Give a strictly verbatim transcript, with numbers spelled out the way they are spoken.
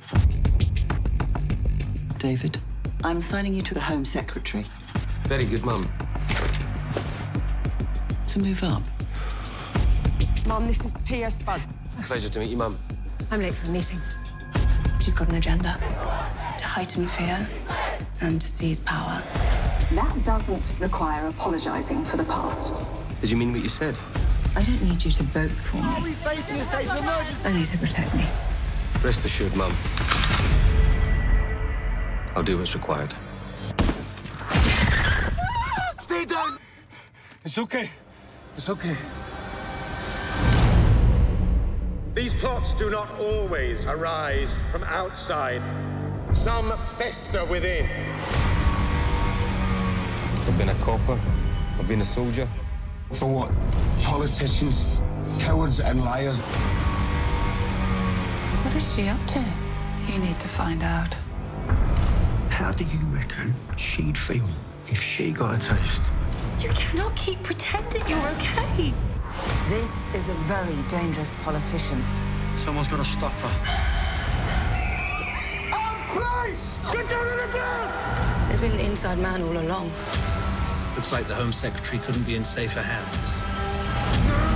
David, I'm assigning you to the Home Secretary. Very good, Mum. To move up. Mum, this is P S Bud. Pleasure to meet you, Mum. I'm late for a meeting. She's got an agenda to heighten fear and to seize power. That doesn't require apologising for the past. Did you mean what you said? I don't need you to vote for me. Are we facing a state of emergency? Only to protect me. Rest assured, Mum. I'll do what's required. Stay down! It's okay. It's okay. These plots do not always arise from outside. Some fester within. I've been a copper. I've been a soldier. For what? Politicians, cowards and liars. What is she up to? You need to find out. How do you reckon she'd feel if she got a taste? You cannot keep pretending you're okay. This is a very dangerous politician. Someone's got to stop her. Place! Get down on the ground! There's been an inside man all along. Looks like the Home Secretary couldn't be in safer hands.